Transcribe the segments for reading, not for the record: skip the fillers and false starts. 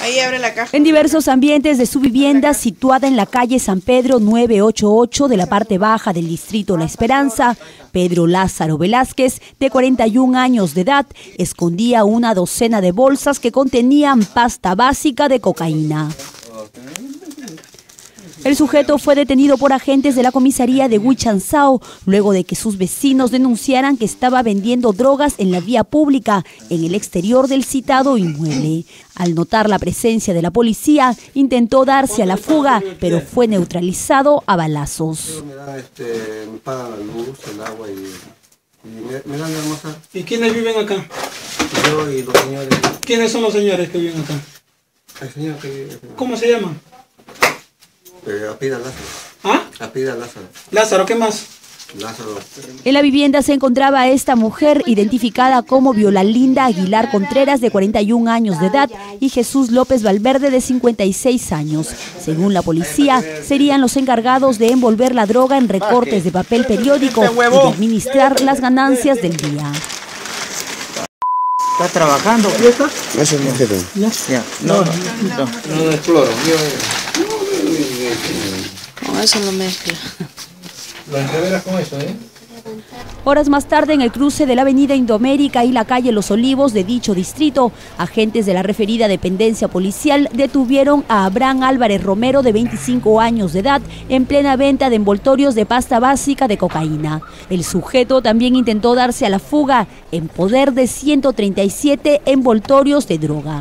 Ahí abre la caja. En diversos ambientes de su vivienda, situada en la calle San Pedro 988 de la parte baja del distrito La Esperanza, Pedro Lázaro Velázquez, de 41 años de edad, escondía una docena de bolsas que contenían pasta básica de cocaína. El sujeto fue detenido por agentes de la comisaría de Huichanzao luego de que sus vecinos denunciaran que estaba vendiendo drogas en la vía pública en el exterior del citado inmueble. Al notar la presencia de la policía, intentó darse a la fuga, pero fue neutralizado a balazos. Me pagan la luz, el agua y me dan de almorzar. ¿Y quiénes viven acá? Yo y los señores. ¿Quiénes son los señores que viven acá? El señor que vive acá. ¿Cómo se llaman? Apida Lázaro. ¿Ah? Apida Lázaro. Lázaro, ¿qué más? Lázaro. En la vivienda se encontraba esta mujer, identificada como Violinda Aguilar Contreras, de 41 años de edad, y Jesús López Valverde, de 56 años. Según la policía, serían los encargados de envolver la droga en recortes de papel periódico y de administrar las ganancias del día. ¿Está trabajando? ¿Ya está? Eso es mujer. Ya. No exploro. Con eso lo mezcla. Lo entreveras con eso, ¿eh? Horas más tarde, en el cruce de la avenida Indoamérica y la calle Los Olivos de dicho distrito, agentes de la referida dependencia policial detuvieron a Abraham Álvarez Romero, de 25 años de edad, en plena venta de envoltorios de pasta básica de cocaína. El sujeto también intentó darse a la fuga en poder de 137 envoltorios de droga.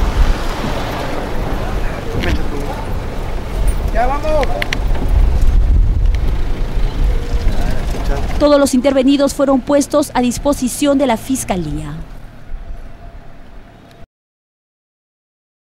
¡Ya vamos! Todos los intervenidos fueron puestos a disposición de la Fiscalía.